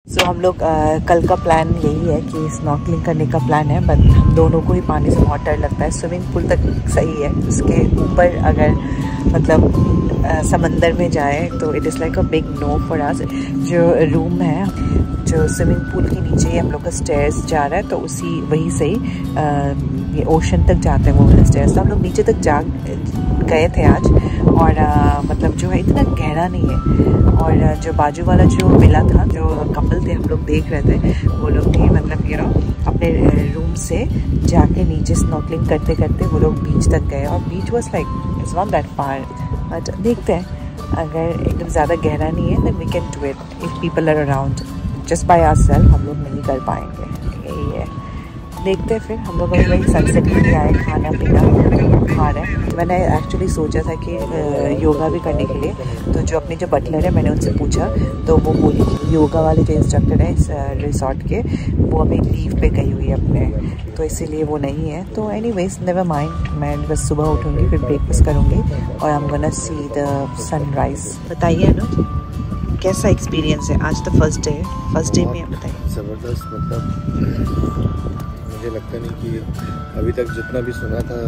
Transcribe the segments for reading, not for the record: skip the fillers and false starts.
सो हम लोग कल का प्लान यही है कि स्नॉर्कलिंग करने का प्लान है, बट हम दोनों को ही पानी से बहुत डर लगता है। स्विमिंग पूल तक सही है, उसके ऊपर अगर मतलब समंदर में जाए तो it is like a big no for us. जो रूम है, जो स्विमिंग पूल के नीचे ही हम लोग का स्टेयर्स जा रहा है, तो उसी वहीं से ही ये ओशन तक जाते हैं वो वाले स्टेयर्स। तो हम लोग नीचे तक जा गए थे आज, और मतलब जो है इतना गहरा नहीं है। और जो बाजू वाला जो विला था, जो कपल थे हम लोग देख रहे थे, वो लोग भी मतलब अपने रूम से जाके नीचे स्नॉर्कलिंग करते करते वो लोग बीच तक गए। और beach was like it's not that far, but देखते हैं अगर एकदम ज़्यादा गहरा नहीं है then we can do it if people are around. Just by ourself हम लोग नहीं कर पाएंगे, यही है। देखते हैं फिर। हम लोग अभी वही सनसेट के लिए आए, खाना पीना खा रहे हैं। मैंने एक्चुअली सोचा था कि योगा भी करने के लिए, तो जो अपने जो बटलर है मैंने उनसे पूछा, तो वो बोली कि योगा वाले जो इंस्ट्रक्टर हैं इस रिसोर्ट के, वो अभी लीव पे गई हुई है अपने, तो इसीलिए वो नहीं है। तो एनीवेज नेवर माइंड, मैं बस सुबह उठूँगी, फिर ब्रेकफास्ट करूँगी और I am gonna see the sunrise. बताइए अनुज, कैसा एक्सपीरियंस है? आज तो फर्स्ट डे है, फर्स्ट डे में बताइए। ज़बरदस्त, मतलब मुझे लगता नहीं कि अभी तक जितना भी सुना था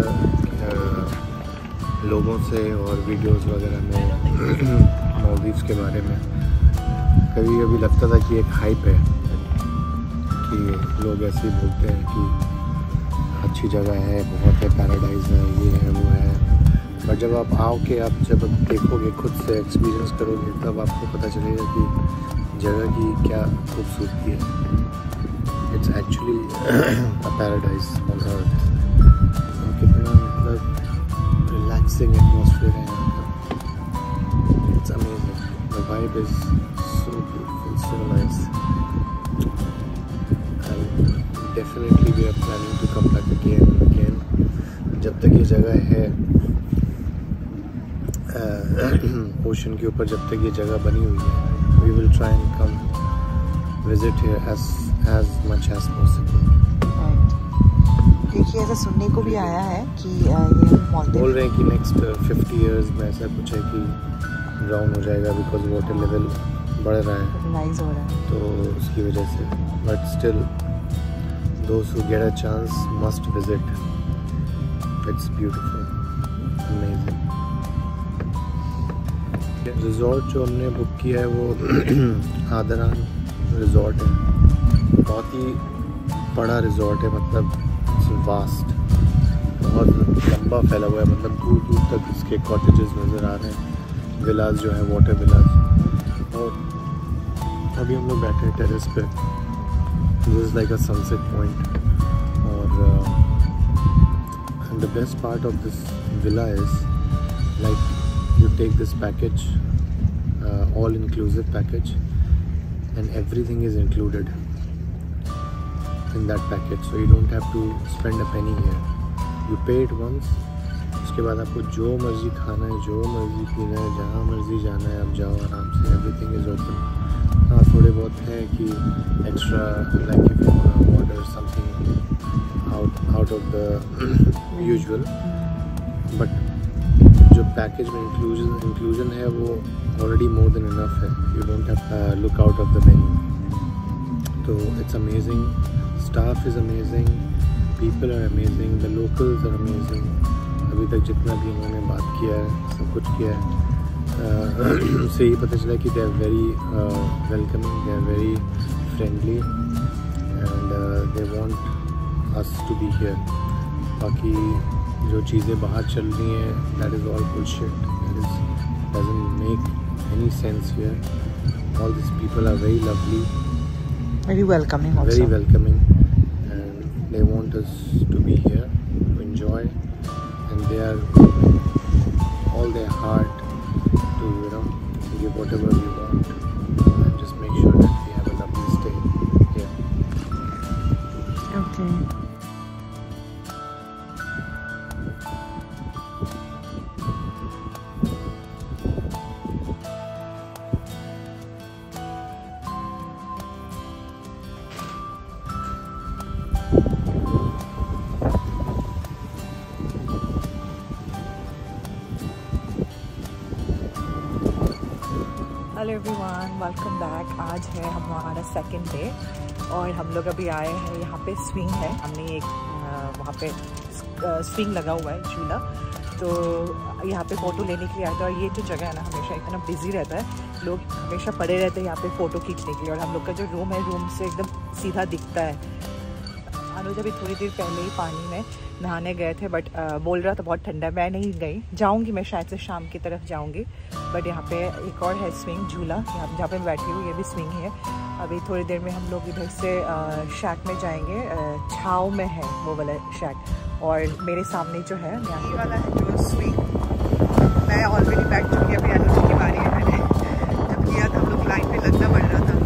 लोगों से और वीडियोस वगैरह में मालदीव्स के बारे में, कभी कभी लगता था कि एक हाइप है, कि लोग ऐसे ही बोलते हैं कि अच्छी जगह है, बहुत है, पैराडाइज है, ये है वो है। बट जब आप आओगे, आप जब देखोगे, खुद से एक्सपीरियंस करोगे, तब आपको पता चलेगा कि जगह की क्या खूबसूरती है। It's actually a paradise on earth. कितना मतलब रिलैक्सिंग एटमॉस्फेयर है यहाँ का। It's amazing, the vibe is so beautiful, so nice, and definitely we are planning to come back again and again. जब तक ये जगह है ओशन के ऊपर, जब तक ये जगह बनी हुई है, we will try and come visit here as much as possible। देखिए, ऐसा सुनने को भी आया है कि ये बोल रहे हैं कि नेक्स्ट 50 years में ऐसा कुछ है कि ड्राउन हो जाएगा, बिकॉज वाटर लेवल बढ़ रहा है, राइज हो रहा है, तो उसकी वजह से। बट स्टिल दोस्त who get a chance must visit, it's beautiful, amazing. Resort जो हमने बुक किया है वो आदरान रिजॉर्ट है। बहुत ही बड़ा रिजॉर्ट है, मतलब वास्ट, बहुत लंबा फैला हुआ है, मतलब दूर दूर तक इसके कॉटेजेस नज़र आ रहे हैं, विलास जो है, वाटर विलास। और अभी हम लोग बैठे हैं टेरेस पे, this is like a sunset point. और the best part of this villa is like you take this package, all inclusive package, and everything is included in that package, so you don't have to spend a penny here. You pay it once, उसके बाद आपको जो मर्ज़ी खाना है, जो मर्ज़ी पीना है, जहाँ मर्ज़ी जाना है, आप जाओ आराम से, everything is open। हाँ, थोड़े बहुत है कि extra, like if you want to order something out of the usual, but जो पैकेज में इंक्लूजन है वो already more than enough है, you don't have to look out of the menu। तो it's amazing, staff is amazing, people are amazing, the locals are amazing। अभी तक जितना भी इन्होंने बात किया है, सब कुछ किया है, उससे ये पता चला कि they are very welcoming, they are very friendly, and they want us to be here। बाकी जो चीज़ें बाहर चल रही हैं, that is all bullshit, doesn't make any sense here। All these people are very lovely, very welcoming also, very welcoming, and they want us to be here to enjoy, and they are all their heart to give whatever we want, and just make sure that we have a lovely stay here। Okay। Hello everyone, welcome back. आज है हमारा second day और हम लोग अभी आए हैं यहाँ पे स्विंग है। हमने एक वहाँ पे स्विंग लगा हुआ है झूला, तो यहाँ पे फ़ोटो लेने के लिए आए थे। और ये जो जगह है ना हमेशा इतना बिजी रहता है, लोग हमेशा पड़े रहते हैं यहाँ पे फ़ोटो खींचने के लिए। और हम लोग का जो रूम है, रूम से एकदम सीधा दिखता है। अनुज अभी थोड़ी देर पहले ही पानी में नहाने गए थे, बट बोल रहा था बहुत ठंडा है। मैं नहीं गई, जाऊंगी मैं शायद से शाम की तरफ जाऊंगी। बट यहाँ पे एक और है स्विंग झूला, यहाँ जहाँ पे मैं बैठी हूँ ये भी स्विंग है। अभी थोड़ी देर में हम लोग इधर से शैक में जाएंगे। छाव में है वो वाला शैक, और मेरे सामने जो है ये वाला है जो स्विंग। मैं ऑलरेडी बैठ चुकी, अभी अनुज की बारी है। मैंने जब किया था हम लोग लाइन पे लगना पड़ रहा था,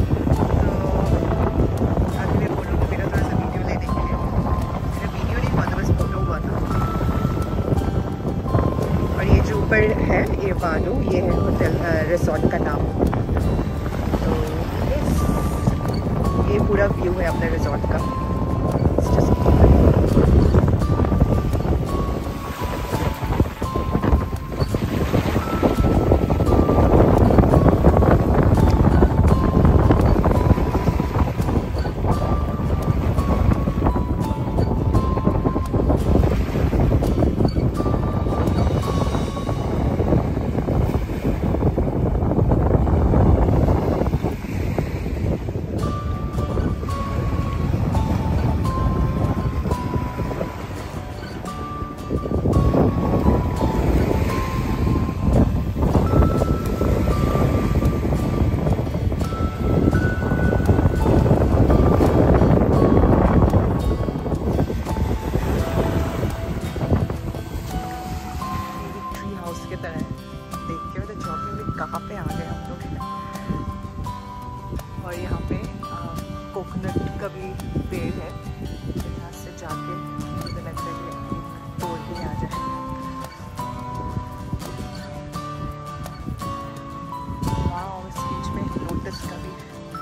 तो अभी मैं बोलूँगा मेरा थोड़ा सा वीडियो लेने के लिए। मेरा वीडियो नहीं हुआ था, बस फोटो हुआ था। और ये जो ऊपर है ये बालू, ये है होटल रिसोर्ट का नाम। तो ये पूरा व्यू है अपने रिसोर्ट का। कहाँ पे आ गए हम लोग। और यहाँ पे कोकोनट का भी पेड़ है, तो यहाँ से जाके मुझे लगता है कि तोड़ के आ जाए। वाह, इस बीच में लोटस का भी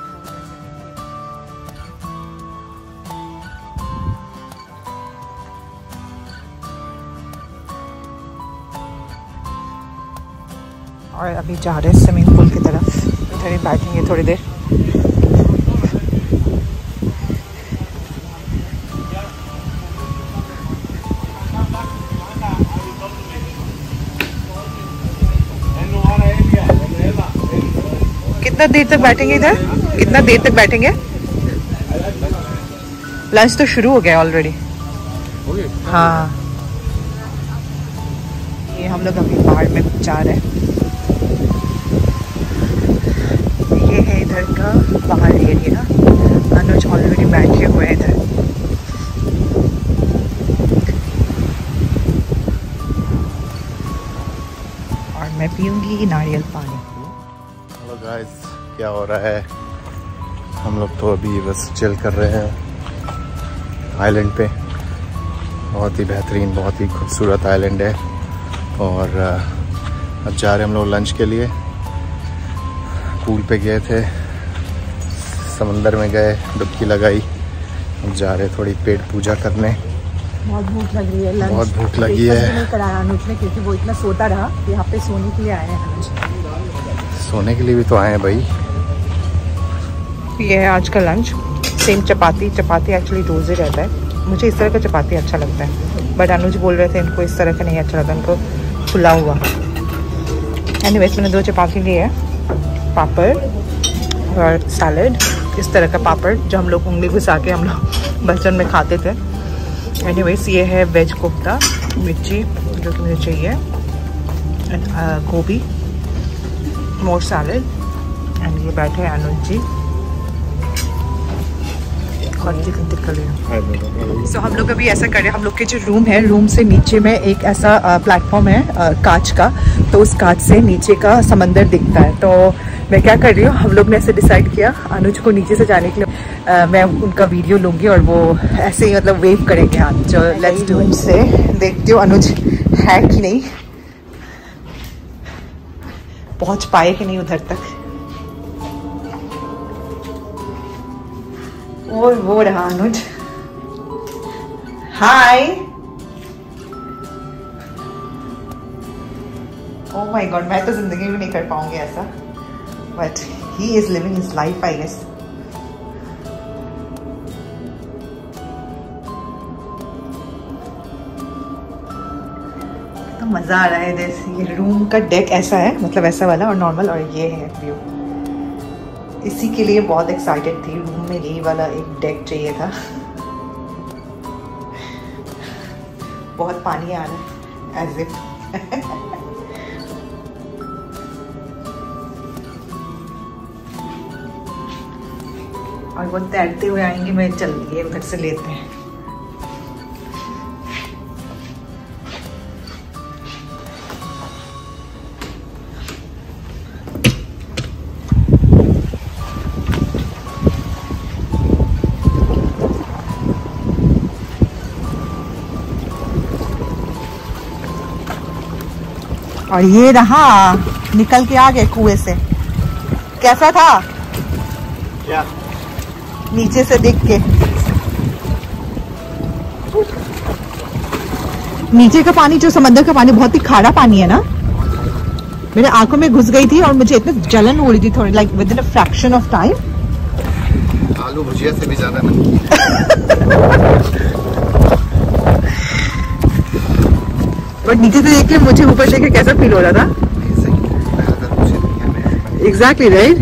और अभी जा रहे हैं स्विमिंग पूल की तरफ। इधर ही बैठेंगे थोड़ी देर। कितना देर तक बैठेंगे इधर? कितना देर तक बैठेंगे? लंच तो शुरू हो गया ऑलरेडी। हाँ, ये हम लोग अभी बाहर में जा रहे हैं। ये है इधर का बाहर एरिया। अनुज ऑलरेडी बैठे हुए हैं इधर। और मैं पीऊंगी नारियल पानी। हेलो गाइस, क्या हो रहा है? हम लोग तो अभी बस चिल कर रहे हैं आइलैंड पे। बहुत ही बेहतरीन, बहुत ही खूबसूरत आइलैंड है। और अब जा रहे हैं हम लोग लंच के लिए। पूल पे गए थे, समंदर में गए, डुबकी लगाई। अब जा रहे थोड़ी पेट पूजा करने। बहुत भूख लगी है। लंच बहुत भूख लगी है। नहीं कराया अनुज ने, क्योंकि वो इतना सोता रहा। यहाँ पे सोने के लिए आए हैं अनुज। सोने के लिए भी तो आए हैं भाई। ये है आज का लंच। सेम चपाती। चपाती एक्चुअली रोज़ ही रहता है। मुझे इस तरह का चपाती अच्छा लगता है, बट अनुज बोल रहे थे इनको इस तरह का नहीं अच्छा लगता, उनको फुला हुआ। एनीवेज मैंने 2 चपाती ली है, पापड़ और सैलेड। इस तरह का पापड़ जो हम लोग उंगली घुसा के हम लोग बचपन में खाते थे। एनीवेज ये है वेज कोफ्ता, मिर्ची जो कि मुझे चाहिए, गोभी, मोर सैलेड। एंड ये बैठे हैं अनुज जी और चिकन टिक्का लिया। सो हम लोग अभी ऐसा कर रहे हैं, हम लोग के जो रूम है, रूम से नीचे में एक ऐसा प्लेटफॉर्म है कांच का, तो उस कांच से नीचे का समंदर दिखता है। तो मैं क्या कर रही हूँ, हम लोग ने ऐसे डिसाइड किया अनुज को नीचे से जाने के लिए मैं उनका वीडियो लूँगी और वो ऐसे ही मतलब वेव करेंगे हाथ। जो लेट्स डू। से देखती हूँ अनुज है कि नहीं, पहुँच पाए कि नहीं उधर तक। और वो रहा अनुज। हाय। ओह माय गॉड, मैं तो जिंदगी में नहीं कर पाऊंगी ऐसा, but he is living his life, I guess. तो मजा आ रहा है इधर। ये रूम का डेक ऐसा है, मतलब ऐसा वाला और नॉर्मल, और ये है व्यू। इसी के लिए बहुत एक्साइटेड थी, रूम में यही वाला एक डेक चाहिए था। बहुत पानी आ रहा है, एज इफ। और वो तैरते हुए आएंगे, मैं चल ये उधर से लेते हैं। और ये रहा, निकल के आ गए कुएं से। कैसा था? क्या? नीचे से देख के नीचे का पानी, जो समंदर का पानी बहुत ही खारा पानी है ना, मेरे आंखों में घुस गई थी और मुझे इतनी जलन हो रही थी थोड़ी, like within a fraction of time. आलू भुजिया से भी ज्यादा नहीं। बट नीचे से देख के मुझे ऊपर से कैसा फील हो रहा था। Exactly right.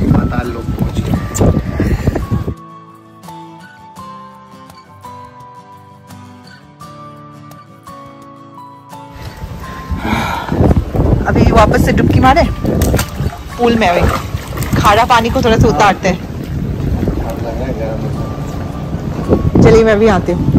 अभी वापस से डुबकी मारे पूल में। अभी खारा पानी को थोड़ा सा उतारते हैं। चलिए मैं भी आती हूँ।